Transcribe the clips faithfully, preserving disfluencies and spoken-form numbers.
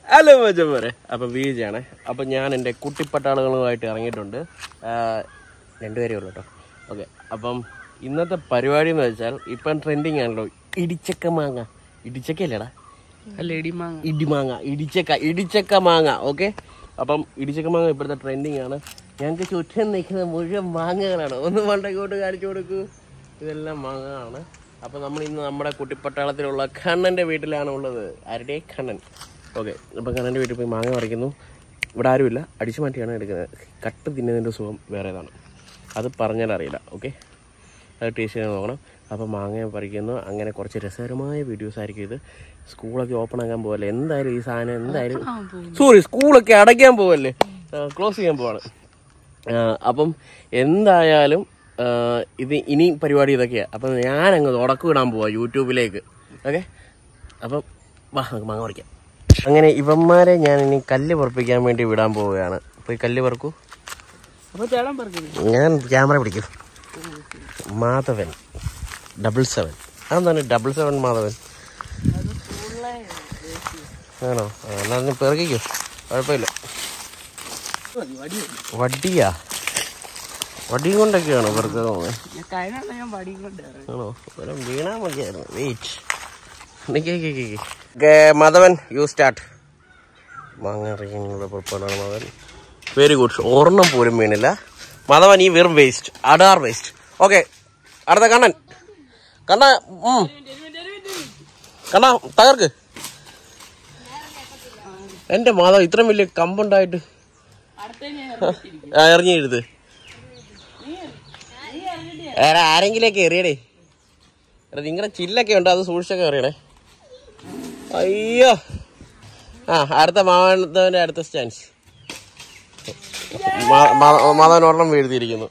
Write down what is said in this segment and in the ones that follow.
Hello മച്ചന്മാരെ, അപ്പം വീഴ്ചയാണ്. അപ്പം ഞാൻ എൻ്റെ കുട്ടിപ്പട്ടാളുകളുമായിട്ട് ഇറങ്ങിയിട്ടുണ്ട്. രണ്ടുപേരേ ഉള്ളൂ കേട്ടോ. ഓക്കെ, അപ്പം ഇന്നത്തെ പരിപാടി എന്ന് വെച്ചാൽ ഇപ്പം ട്രെൻഡിങ് ആണല്ലോ ഇടിച്ചക്ക മാങ്ങ. ഇടിച്ചക്കല്ലേടാ? അല്ല, ഇടിമാങ്ങ. ഇടിമാങ്ങ, ഇടിച്ചക്ക, ഇടിച്ചക്ക മാങ്ങ. ഓക്കെ, അപ്പം ഇടിച്ചക്ക മാങ്ങ ഇപ്പോഴത്തെ ട്രെൻഡിങ് ആണ്. ഞങ്ങൾക്ക് ചുറ്റും നിൽക്കുന്ന മുഴുവൻ മാങ്ങകളാണ്. ഒന്ന് മണ്ടക്കോട്ട് കാണിച്ചു കൊടുക്കൂ. ഇതെല്ലാം മാങ്ങകളാണ്. അപ്പം നമ്മൾ ഇന്ന് നമ്മുടെ കുട്ടിപ്പട്ടാളത്തിലുള്ള കണ്ണൻ്റെ വീട്ടിലാണ് ഉള്ളത്. ആരുടെ? കണ്ണൻ. ഓക്കെ, അപ്പം കണ്ണൻ്റെ വീട്ടിൽ പോയി മാങ്ങ പറിക്കുന്നു. ഇവിടെ ആരുമില്ല, അടിച്ചു മാറ്റിയാണ് എടുക്കുന്നത്. കട്ട് തിന്നുന്നതിൻ്റെ സുഖം വേറേതാണ്, അത് പറഞ്ഞാൽ അറിയില്ല. ഓക്കെ, അത് ടേസ്റ്റ് ചെയ്യാൻ നോക്കണം. അപ്പോൾ മാങ്ങ പറിക്കുന്നു. അങ്ങനെ കുറച്ച് രസകരമായ വീഡിയോസ് ആയിരിക്കും ഇത്. സ്കൂളൊക്കെ ഓപ്പൺ ആക്കാൻ പോകല്ലേ, എന്തായാലും ഈ സാധനം എന്തായാലും സോറി സ്കൂളൊക്കെ അടയ്ക്കാൻ പോകല്ലേ, ക്ലോസ് ചെയ്യാൻ പോവാണ്. അപ്പം എന്തായാലും ഇത് ഇനി പരിപാടി ഇതൊക്കെയാണ്. അപ്പം ഞാനങ്ങ് തുടക്കം ഇടാൻ പോവാം യൂട്യൂബിലേക്ക്. ഓക്കെ, അപ്പം വാ നമുക്ക് മാങ്ങ പറിക്കാം. അങ്ങനെ ഇവന്മാരെ ഞാൻ ഇനി കല്ല് പറപ്പിക്കാൻ വേണ്ടി വിടാൻ പോവുകയാണ്. പോയി കല്ല് പറക്കൂ. ഞാൻ ക്യാമറ പിടിക്കും. Madhavan double seven. അതെന്താണ് ഡബിൾ സെവൻ മാധവൻ? ആണോ? എന്നാ പെറുക്കിക്കോ, കുഴപ്പമില്ല. വടിയാ? വടിയും കൊണ്ടൊക്കെയാണോ പെറുക്കാൻ? ആണോ? വീണാ മതിയായിരുന്നു. വെയിറ്റ്. Madhavan, you start. മാങ്ങ പുറപ്പാടാണ് മാധവൻ. Very good. ഒരെണ്ണം പോലും വീണില്ല മാധവൻ. ഈ വെറും വേസ്റ്റ്, അടാർ വേസ്റ്റ്. ഓക്കെ, അടുത്ത കണ്ണൻ. കണ്ണ കണ്ണ തകർക്ക്. എന്റെ മാധവൻ ഇത്രയും വലിയ കമ്പുണ്ടായിട്ട് എറിഞ്ഞെഴുത്. ആരെങ്കിലേക്ക് എറിയടേ. നിങ്ങളുടെ ചില്ലൊക്കെ ഉണ്ട്, അത് സൂക്ഷിച്ചൊക്കെ എറിയണേ. അയ്യോ. ആ, അടുത്ത മാധവന്റെ അടുത്ത സ്റ്റാൻസ്. മാധവൻ ഒരെണ്ണം വീഴ്ത്തിയിരിക്കുന്നു.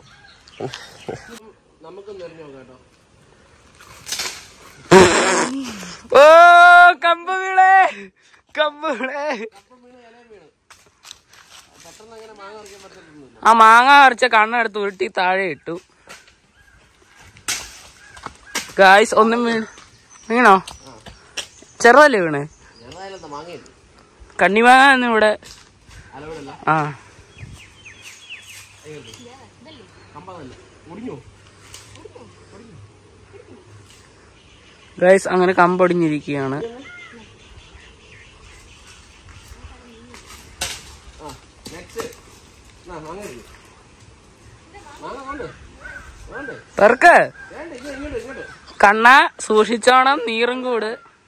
ഓ കമ്പ് വീണേ, കമ്പ് വീണേ. ആ മാങ്ങ പറിച്ച കണ്ണെടുത്ത് ഉരുട്ടി താഴെ ഇട്ടു. ഗായ്സ്, ഒന്നും വീണ് വീണോ? ചെറുതല്ലേ വീണ്? കണ്ണിമാങ്ങ ഇവിടെ. ആ, ഗൈസ്, അങ്ങനെ കമ്പൊടിഞ്ഞിരിക്കുകയാണ്. പെർക്ക് കണ്ണ സൂക്ഷിച്ചോണം, നീറും കൂട്.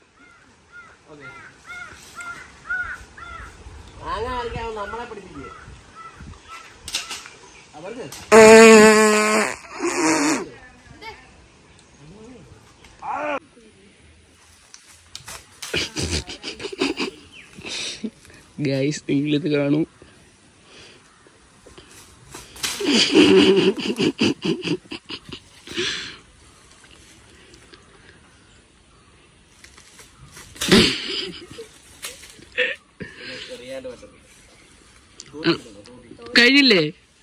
ഗൈസ്, നിങ്ങളിത് കാണൂ. കഴിഞ്ഞില്ലേ?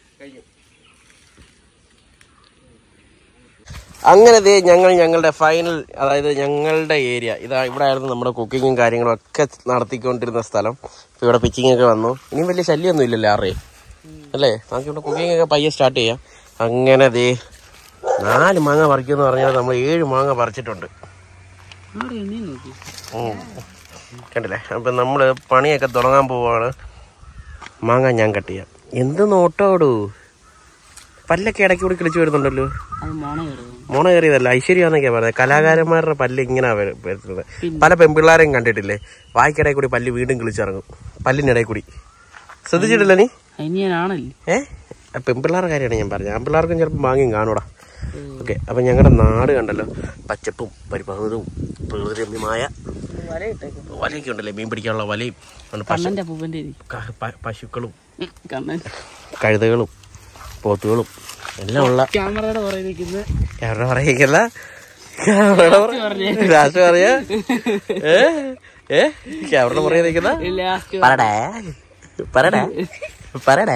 അങ്ങനെ ദേ ഞങ്ങൾ ഞങ്ങളുടെ ഫൈനൽ, അതായത് ഞങ്ങളുടെ ഏരിയ ഇതാ. ഇവിടെ ആയിരുന്നു നമ്മുടെ കുക്കിങ്ങും കാര്യങ്ങളും ഒക്കെ നടത്തിക്കൊണ്ടിരുന്ന സ്ഥലം. ഇപ്പം ഇവിടെ പിച്ചിങ് ഒക്കെ വന്നു. ഇനിയും വലിയ ശല്യമൊന്നും ഇല്ലല്ലോ ആറേ, അല്ലേ? നമുക്ക് ഇവിടെ കുക്കിംഗ് ഒക്കെ പയ്യെ സ്റ്റാർട്ട് ചെയ്യാം. അങ്ങനെ ദേ നാല് മാങ്ങ പറിക്കുമെന്ന് പറഞ്ഞാൽ നമ്മൾ ഏഴ് മാങ്ങ പറിച്ചിട്ടുണ്ട്. കണ്ടില്ലേ? അപ്പം നമ്മൾ പണിയൊക്കെ തുടങ്ങാൻ പോവാണ്. മാങ്ങ ഞാൻ കട്ട് ചെയ്യാം. എന്ത് നോട്ടോടൂ, പല്ലൊക്കെ ഇടയ്ക്ക് കൂടി കിളിച്ചു വരുന്നുണ്ടല്ലോ. മോണ കയറിയതല്ല, ഐശ്വര്യാന്നൊക്കെയാ പറഞ്ഞത്. കലാകാരന്മാരുടെ പല്ല് ഇങ്ങനെ വരുന്നത്. പല പെൺപിള്ളാരെയും കണ്ടിട്ടില്ലേ, വായിക്കിടയിൽ കൂടി പല്ല് വീണ്ടും കിളിച്ചിറങ്ങും. പല്ലിനിടയിൽ കൂടി ശ്രദ്ധിച്ചിട്ടില്ല നീ? ഏ, പെൺപിള്ളാരുടെ കാര്യമാണ് ഞാൻ പറഞ്ഞത്. ആൺപിള്ളാർക്കും ചിലപ്പോൾ മാങ്ങയും കാണൂടാ. ഓക്കെ, അപ്പം ഞങ്ങളുടെ നാട് കണ്ടല്ലോ, പച്ചപ്പും പരിഭവവും പ്രകൃതിരമ്യമായ വലയൊക്കെ ഉണ്ടല്ലേ, മീൻ പിടിക്കാനുള്ള വലയും, പശുക്കളും കഴുതകളും പോത്തുകളും എല്ലാം ഉള്ള. ക്യാമറയുടെ പറയിക്കല്ല, ലാസ്റ്റ് പറയാ. ഏ ഏ ക്യാമറയുടെ പുറകെ നിൽക്കുന്ന പറടേ പറടേ പറടേ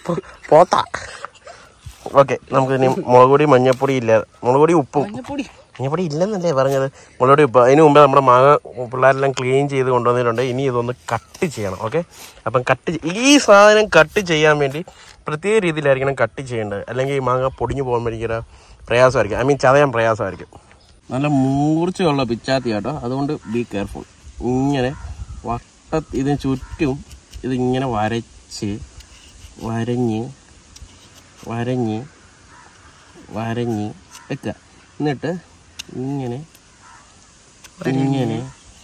പോത്ത. ഓക്കെ, നമുക്ക് ഇനി മുളക് പൊടി, മഞ്ഞപ്പൊടി ഇല്ല, മുളക് പൊടി, ഉപ്പും നീ ഇവിടെ ഇല്ലെന്നല്ലേ പറഞ്ഞത്? നമ്മളോട് ഇപ്പോൾ അതിന് മുമ്പേ നമ്മുടെ മാങ്ങ പിള്ളേരെല്ലാം ക്ലീൻ ചെയ്ത് കൊണ്ടുവന്നിട്ടുണ്ട്. ഇനി ഇതൊന്ന് കട്ട് ചെയ്യണം. ഓക്കെ, അപ്പം കട്ട് ഈ സാധനം കട്ട് ചെയ്യാൻ വേണ്ടി പ്രത്യേക രീതിയിലായിരിക്കണം കട്ട് ചെയ്യേണ്ടത്. അല്ലെങ്കിൽ ഈ മാങ്ങ പൊടിഞ്ഞു പോകാൻ ഭയങ്കര പ്രയാസമായിരിക്കും. ഐ മീൻ ചതയാൻ പ്രയാസമായിരിക്കും. നല്ല മൂർച്ചയുള്ള പിച്ചാത്തി കേട്ടോ, അതുകൊണ്ട് ബി കെയർഫുൾ. ഇങ്ങനെ വട്ട ഇതിന് ചുറ്റും ഇതിങ്ങനെ വരച്ച് വരഞ്ഞ് വരഞ്ഞ് വരഞ്ഞ് വെക്കുക. എന്നിട്ട് ഇങ്ങനെ ഇങ്ങനെ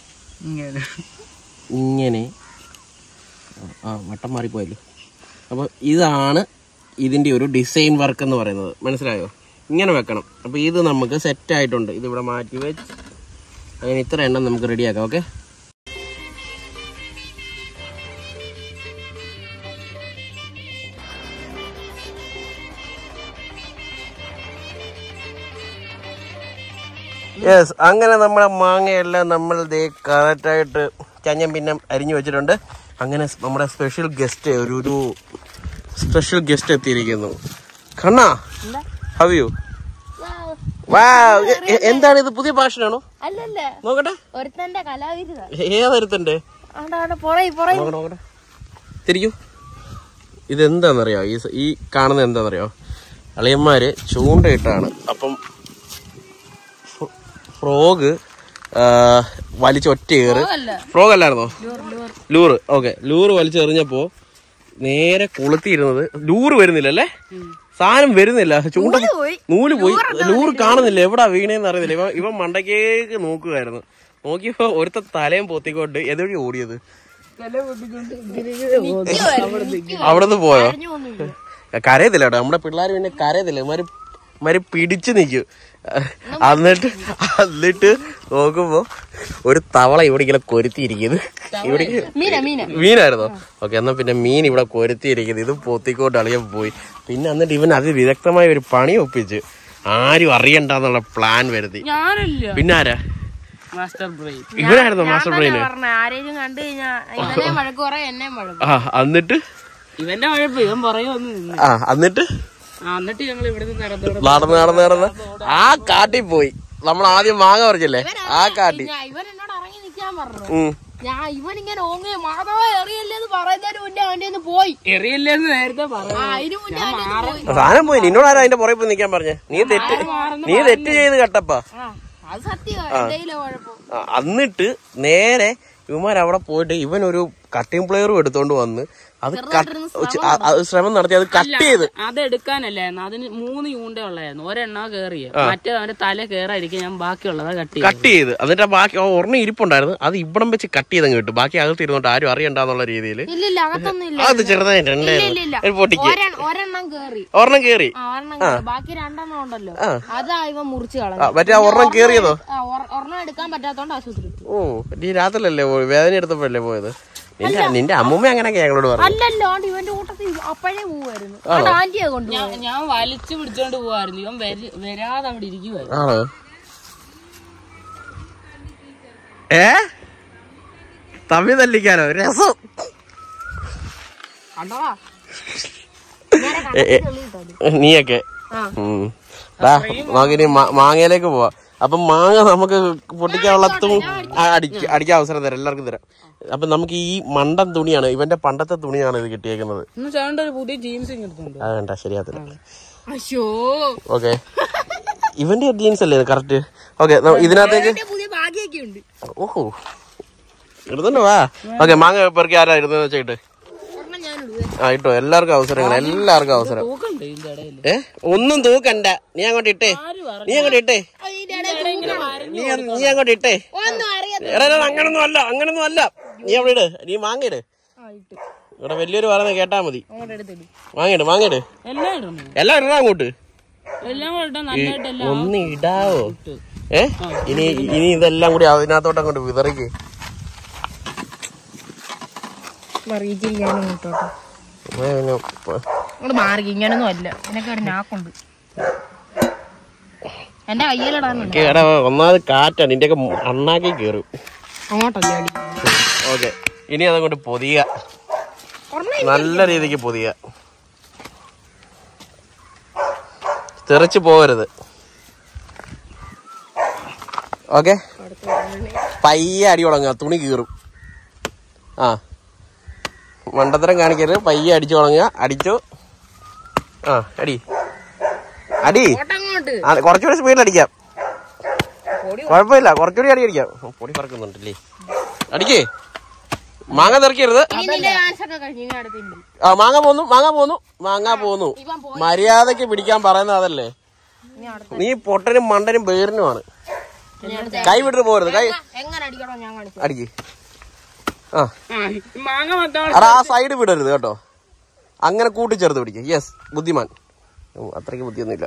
ഇങ്ങനെ ആ വട്ടം മാറിപ്പോയല്ലോ. അപ്പോൾ ഇതാണ് ഇതിൻ്റെ ഒരു ഡിസൈൻ വർക്ക് എന്ന് പറയുന്നത്. മനസ്സിലായോ? ഇങ്ങനെ വെക്കണം. അപ്പോൾ ഇത് നമുക്ക് സെറ്റായിട്ടുണ്ട്. ഇതിവിടെ മാറ്റി വെച്ച് അങ്ങനെ ഇത്ര എണ്ണം നമുക്ക് റെഡിയാക്കാം. Okay, yes. അങ്ങനെ നമ്മുടെ മാങ്ങയെല്ലാം നമ്മൾ ദേ കറക്റ്റായിട്ട് ചഞ്ഞം പിന്നം അരിഞ്ഞു വെച്ചിട്ടുണ്ട്. അങ്ങനെ നമ്മുടെ സ്പെഷ്യൽ ഗസ്റ്റ് ഒരു ഒരു സ്പെഷ്യൽ ഗസ്റ്റ് എത്തിയിരിക്കുന്നു. കണ്ണാ, ഹൗ യു? എന്താണ് ഇത്? പുതിയ ഭാഷയാണോ? നോക്കട്ടെ, ഏതൊരുത്തന്റെ നോക്കട്ടെ. തിരിക്കൂ. ഇതെന്താണെന്നറിയോ? ഈ ഈ കാണുന്നത് എന്താണെന്നറിയോ? അളിയന്മാര് ചൂണ്ടയിട്ടാണ്. അപ്പം ഫ്രോഗ് വലിച്ചൊറ്റയേറ്, ഫ്രോഗ് അല്ലായിരുന്നോ? ലൂറ്. ഓക്കെ, ലൂറ് വലിച്ചെറിഞ്ഞപ്പോ നേരെ കൊളുത്തിയിരുന്നത് ലൂറ് വരുന്നില്ല അല്ലേ? സാധനം വരുന്നില്ല. ചൂണ്ട നൂല് പോയി, ലൂറ് കാണുന്നില്ല. എവിടാ വീണേന്ന് അറിയുന്നില്ല. ഇവ ഇവൻ മണ്ടക്കേക്ക് നോക്കുകയായിരുന്നു. നോക്കിയപ്പോ ഒരുത്ത തലയും പൊത്തിക്കൊണ്ട് എതുവഴി ഓടിയത്? അവിടുന്ന് പോയോ? കരയത്തില്ല കേട്ടോ നമ്മുടെ പിള്ളേർ. പിന്നെ കരയത്തില്ല, ഇമാര് ഇമാര് പിടിച്ചു നിൽക്കും. എന്നിട്ട് എന്നിട്ട് നോക്കുമ്പോ ഒരു തവള ഇവിടെ ഇങ്ങനെ കൊരുത്തിയിരിക്കുന്നത്. ഇവിടെ മീനായിരുന്നോ? ഓക്കെ, എന്നാ പിന്നെ മീൻ ഇവിടെ കൊരുത്തിയിരിക്കുന്നത്. ഇത് പൊത്തിക്കോട്ട് അളിയാൻ പോയി. പിന്നെ എന്നിട്ട് ഇവൻ അത് വിദഗ്ധമായ ഒരു പണി ഒപ്പിച്ച് ആരും അറിയണ്ടെന്നുള്ള പ്ലാൻ വരുത്തി. പിന്നെ ആരാ? ഇവനായിരുന്നോ മാസ്റ്റർ ബ്രെയിൻ? ആ എന്നിട്ട് ഇവന്റെ മഴപ്പ് ഇവൻ പറയുന്നു. ആ എന്നിട്ട് നടന്ന് നടന്ന് നടന്ന് ആ കാട്ടി പോയി. നമ്മൾ ആദ്യം മാങ്ങ പറിച്ചല്ലേ, ആ കാട്ടി. സാധനം പോയി. നിന്നോട് ആരാ അതിന്റെ പുറകെ പോയി നിൽക്കാൻ പറഞ്ഞേ? നീ തെറ്റ് നീ തെറ്റ് ചെയ്ത് കട്ടപ്പാ. എന്നിട്ട് നേരെ ഇവന്മാർ അവിടെ പോയിട്ട് ഇവൻ ഒരു കട്ടിംഗ് പ്ലെയറും എടുത്തോണ്ട് വന്ന് അത് ശ്രമം നടത്തി അത് കട്ട് ചെയ്ത് അത് എടുക്കാനല്ലായിരുന്നു. അതിന് മൂന്ന് യൂണ്ട ഉള്ളായിരുന്നു. ഒരെണ്ണ കേറിയ മറ്റേ അവന്റെ തല കേറായിരിക്കും. ഞാൻ ബാക്കിയുള്ളതാ കട്ട് കട്ട് ചെയ്ത് എന്നിട്ട് ബാക്കി ഒരെണ്ണം ഇരിപ്പുണ്ടായിരുന്നു. അത് ഇവിടം വെച്ച് കട്ട് ചെയ്തങ്ങ് കിട്ടും. ബാക്കി അകത്ത് ഇരുന്നോട്ട് ആരും അറിയണ്ടെന്നുള്ള രീതിയിൽ അത് ചെറുതായിട്ട് പൊട്ടിക്ക് ഒരെണ്ണം കേറി. ബാക്കി രണ്ടെണ്ണം ഉണ്ടല്ലോ, അതാ ഇവ മുറിച്ച് മറ്റേ ഒരെണ്ണം കേറിയതോ? ഒരെണ്ണം എടുക്കാൻ പറ്റാത്തോണ്ട് ആശുപത്രി. ഓ, നീ രാത്രിയല്ലേ പോയി? വേദന എടുത്തപ്പോഴല്ലേ പോയത്? നിന്റെ നിന്റെ അമ്മൂമ്മ അങ്ങനെയൊക്കെ ഞങ്ങളോട് പറഞ്ഞു. ഞാൻ വലിച്ചു പിടിച്ചോണ്ട് പോവായിരുന്നു. ഇവൻ വരാതെ അവിടെ ഇരിക്കുവായിരുന്നു. ആണോ? ഏ തമ്മി തല്ലിക്കാനോ? രസം. നീയൊക്കെ നോക്കിനി മാങ്ങയിലേക്ക് പോവാ. അപ്പം മാങ്ങ നമുക്ക് പൊട്ടിക്കാനുള്ള അടിക്ക അടിക്കാൻ അവസരം തരാം, എല്ലാവർക്കും തരാം. അപ്പൊ നമുക്ക് ഈ മണ്ടൻ തുണിയാണ്, ഇവന്റെ പണ്ടത്തെ തുണിയാണ് ഇത് കിട്ടിയേക്കുന്നത്. അതെണ്ട ശരിയാത്തില്ല. ഓക്കെ, ഇവന്റെ ജീൻസ് അല്ലേ കറക്റ്റ്? ഓക്കെ, ഇതിനകത്തേക്ക് ഓഹോ എടുത്തോണ്ട് വാ. ഓക്കെ, മാങ്ങ പെറുക്കി ആരാ ഇരുന്നെന്ന് വെച്ചിട്ട് ആ ഇട്ടോ. എല്ലാവർക്കും അവസരങ്ങൾ, എല്ലാവർക്കും അവസരം. ഏ ഒന്നും തൂക്കണ്ട. നീ അങ്ങോട്ട് ഇട്ടേ, നീ അങ്ങോട്ട് ഇട്ടേ, നീ നീ അങ്ങോട്ട് ഇട്ടേ. എടാ അങ്ങനൊന്നും അല്ല, അങ്ങനൊന്നും അല്ല. നീ അവിടെ ഇട്, നീ മാങ്ങിട്. ഇവിടെ വലിയൊരു പറയുന്നത് കേട്ടാ മതി. വാങ്ങിട് വാങ്ങിട് എല്ലാം ഇടാ അങ്ങോട്ട്. ഒന്ന് ഇടാവോ? ഏ ഇനി ഇനി ഇതെല്ലാം കൂടി അതിനകത്തോട്ട് അങ്ങോട്ട് വിതറിക്ക്. ഇങ്ങനൊന്നും അല്ല, എനിക്കൊരു നാക്കുണ്ട്. എന്റെ കയ്യിലിടാനുണ്ട്. ഒന്നാമത് കാറ്റാണ്, നിന്റെയൊക്കെ അണ്ണാക്കി കേറും. ഓക്കെ, ഇനി അതങ്ങോട്ട് പൊതിയ, നല്ല രീതിക്ക് പൊതിയ, തെറിച്ച് പോകരുത്. ഓക്കെ പയ്യെ അടി തുടങ്ങുക, തുണി കീറും. ആ മണ്ടത്തരം കാണിക്കരുത്, പയ്യെ അടിച്ചു തുടങ്ങുക. അടിച്ചു. ആ അടി അടി കുറച്ചുകൂടി സ്പീഡിൽ അടിക്കാം, കുഴപ്പമില്ല. കുറച്ചുകൂടി അടി അടിക്കാം. പൊടി പറക്കുന്നുണ്ടല്ലേ. അടിക്കേ. മാങ്ങ തെറിക്കരുത്. ആ മാങ്ങ പോന്നു, മാങ്ങ പോന്നു, മാങ്ങ പോന്നു. മര്യാദക്ക് പിടിക്കാൻ പറയുന്നത് അതല്ലേ. നീ പൊട്ടനും മണ്ടനും ബേറിനുമാണ്. കൈ വിട്ടിട്ട് പോരുത്. കൈ അടിക്ക്. ആ അടാ ആ സൈഡ് വിടരുത് കേട്ടോ. അങ്ങനെ കൂട്ടിച്ചേർത്ത് പിടിക്കുക. യെസ്, ബുദ്ധിമാൻ. അത്രയ്ക്ക് ബുദ്ധിയൊന്നുമില്ല.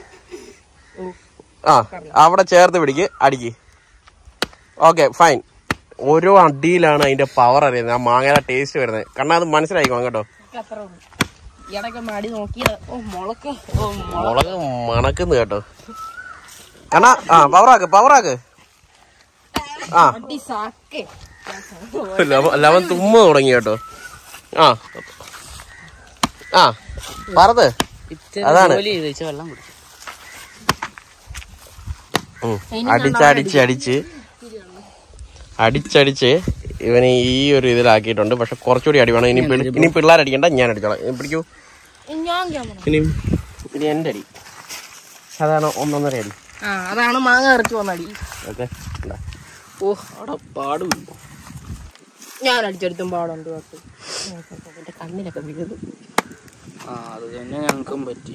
ആ അവിടെ ചേർത്ത് പിടിക്ക്, അടിക്ക്. Okay fine. ഓരോ അടിയിലാണ് അതിന്റെ പവർ അറിയുന്നത്, ആ മാങ്ങയുടെ ടേസ്റ്റ് വരുന്നത്. കാരണം അത് മനസ്സിലായിക്കോണം കേട്ടോ. മുളക് മണക്കുന്നു കേട്ടോ. കാരണം ആ പവറാക്ക് പവറാക്ക്. ആ ലവൻ തുമ്മ തുടങ്ങി കേട്ടോ. ആ ആ പറത് അതാണ്. അടിച്ചടിച്ച് അടിച്ച് അടിച്ചടിച്ച് ഇവനെ ഈ ഒരു ഇതിലാക്കിയിട്ടുണ്ട്. പക്ഷെ കുറച്ചുകൂടി അടി വേണം. ഇനി ഇനി പിള്ളേരടിക്കണ്ട, ഞാൻ അടിച്ചോളാം. പിടിക്കൂ. ഇനി ഇനി എന്റെ അടി അതാണ് ഒന്നൊന്നര അടി. അതാണ് മാങ്ങ ഇറച്ചി വന്നടി. ഓക്കെ. ഓ അവിടെ പാടുമില്ല. ഞാൻ അടിച്ചെടുത്തും പാടുണ്ട്. കണ്ണിലൊക്കെ വീഴുന്നു. ആ അത് തന്നെ ഞങ്ങൾക്കും പറ്റി.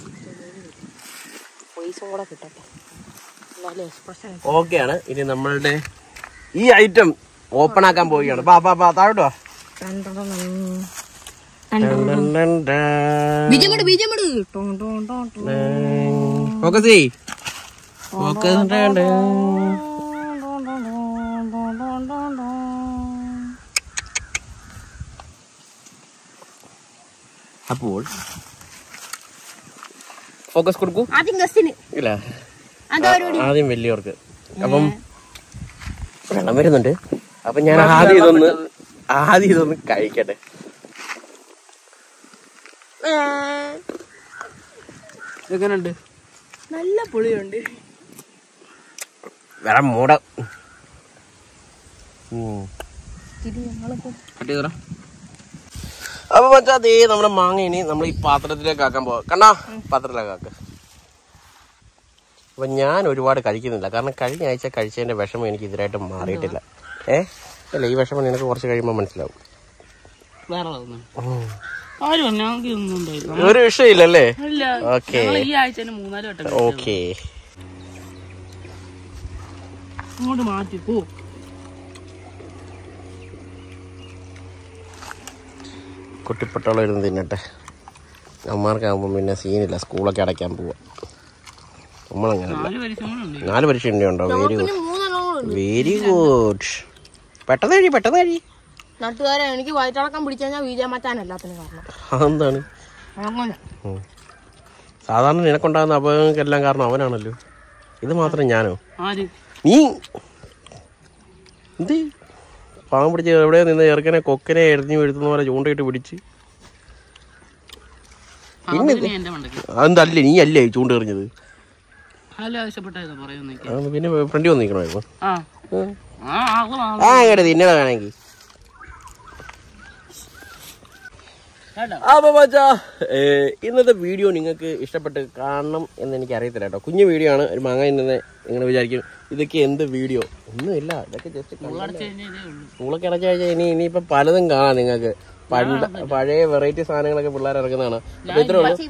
പൈസ കൂടെ കിട്ടട്ടെ. ഓക്കെയാണ്. ഇനി നമ്മളുടെ ഈ ഐറ്റം ഓപ്പൺ ആക്കാൻ പോവുകയാണ്. പാ പാ പാ താഴോട്ടോ. ഫോക്കസ് ചെയ്യ്. ഫോക്കസ്. അപ്പോൾ ഫോക്കസ് കൊടുക്കൂ. ഇല്ല, ആദ്യം വലിയവർക്ക്. അപ്പം വെള്ളം വരുന്നുണ്ട്. അപ്പൊ ഞാൻ ആദ്യം ഇതൊന്ന് ആദ്യം ഇതൊന്ന് കഴിക്കട്ടെ. എങ്ങനെയുണ്ട്? നല്ല പുളിയുണ്ട്. വേറെ മൂട. അപ്പൊ മച്ചാ അതേ നമ്മുടെ മാങ്ങ ഇനി നമ്മൾ ഈ പാത്രത്തിലേക്ക് ആക്കാൻ പോവാ. കണ്ണാ പാത്രത്തിലേക്ക് ആക്ക. അപ്പൊ ഞാൻ ഒരുപാട് കഴിക്കുന്നില്ല, കാരണം കഴിഞ്ഞ ആഴ്ച കഴിച്ചതിന്റെ വിഷമം എനിക്ക് ഇതിനായിട്ട് മാറിയിട്ടില്ല. ഏ അല്ല, ഈ വിഷമം നിനക്ക് കുറച്ച് കഴിയുമ്പോൾ മനസ്സിലാവും. ഒരു വിഷയമില്ലല്ലേ? Okay okay. കുട്ടിപ്പട്ടോളം ഇരുന്ന് തിന്നട്ടെ. അമ്മമാർക്കാകുമ്പോൾ പിന്നെ സീനില്ല, സ്കൂളൊക്കെ അടയ്ക്കാൻ പോവാ. നമ്മളങ്ങനല്ല. നാല് പരീക്ഷ ഉണ്ടോ? Very good, very good. പെട്ടെന്ന് കഴി, പെട്ടെന്ന് കഴി. നാട്ടുകാരെ എനിക്ക് വയറ്റിളക്കം പിടിച്ചാൽ വീഴാൻ മാറ്റാനല്ലാത്തിന് കാരണം. അതെന്താണ്? സാധാരണ നിനക്കുണ്ടാകുന്ന അപകടങ്ങൾക്കെല്ലാം കാരണം അവനാണല്ലോ. ഇത് മാത്രം ഞാനോ? നീ എന്ത് പാവം പിടിച്ച് എവിടെ നിന്ന് ചെറുക്കനെ കൊക്കനെ എറിഞ്ഞു വീഴ്ത്തുന്ന പോലെ ചൂണ്ടയിട്ട് പിടിച്ച്. പിന്നെ അതെന്തല്ലേ നീ അല്ലേ ചൂണ്ട എറിഞ്ഞത്? പിന്നെ ഫ്രണ്ടി വന്ന് നിൽക്കണമായിരുന്നു. ആ കേട്ടോ തിന്നണ വേണമെങ്കിൽ. അപ്പൊ മച്ചാ ഇന്നത്തെ വീഡിയോ നിങ്ങൾക്ക് ഇഷ്ടപ്പെട്ട് കാണണം എന്ന് എനിക്ക് അറിയത്തില്ല കേട്ടോ. കുഞ്ഞു വീഡിയോ ആണ്, ഒരു മാങ്ങ ഇന്നെ നിങ്ങൾ വിചാരിക്കും ഇതൊക്കെ എന്ത് വീഡിയോ. ഒന്നുമില്ല, ഇതൊക്കെ ജസ്റ്റ് സ്കൂളൊക്കെ അടച്ചു കഴിഞ്ഞാൽ ഇനി ഇനിയിപ്പൊ പലതും കാണാം നിങ്ങൾക്ക്. പണ്ട് പഴയ വെറൈറ്റി സാധനങ്ങളൊക്കെ പിള്ളേർ ഇറക്കുന്നതാണ്. അപ്പൊ ഇത്രേ ഉള്ളൂ.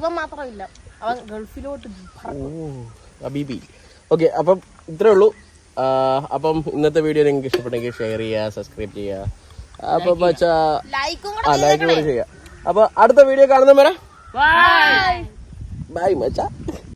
ബീബി ഓക്കെ. അപ്പം ഇത്രേ ഉള്ളൂ. അപ്പം ഇന്നത്തെ വീഡിയോ നിങ്ങൾക്ക് ഇഷ്ടപ്പെട്ടെങ്കിൽ ഷെയർ ചെയ്യുക, സബ്സ്ക്രൈബ് ചെയ്യുക. അപ്പൊ മച്ചാ ആ ലൈക്ക് കൂടെ ചെയ്യുക. അപ്പൊ അടുത്ത വീഡിയോ കാണുന്ന വരെ ബൈ മച്ചാ.